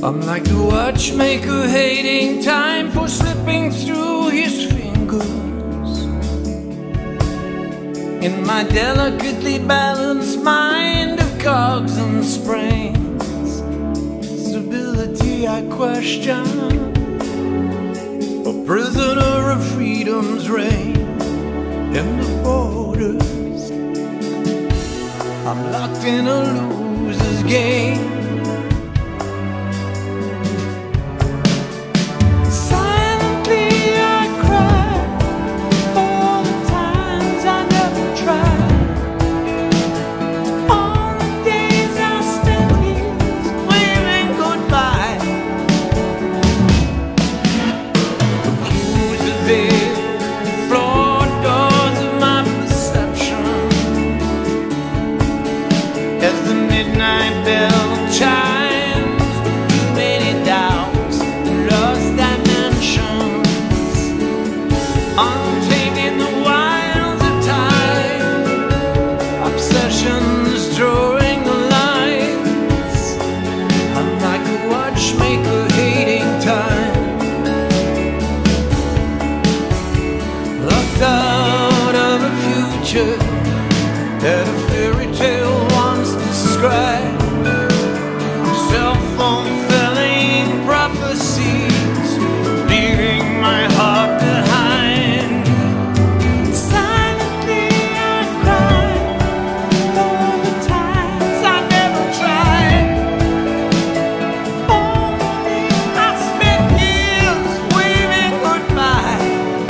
I'm like the watchmaker hating time for slipping through his fingers. In my delicately balanced mind of cogs and springs, stability I question, a prisoner of freedom's reign in the borders. I'm locked in a loser's game. That a fairy tale once described, self-fulfilling prophecies, leaving my heart behind. Silently I cry for the times I never tried. Only I spent years waving goodbye.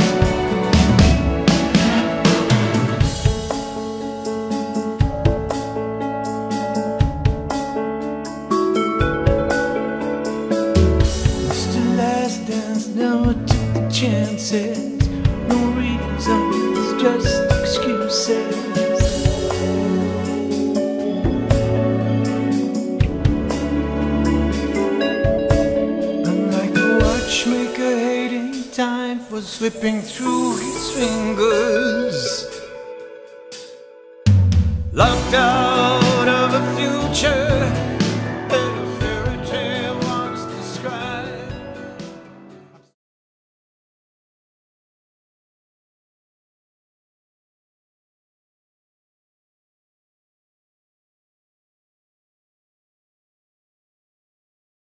Never took the chances, no reasons, just excuses. I'm like a watchmaker hating time for slipping through his fingers, locked out of a future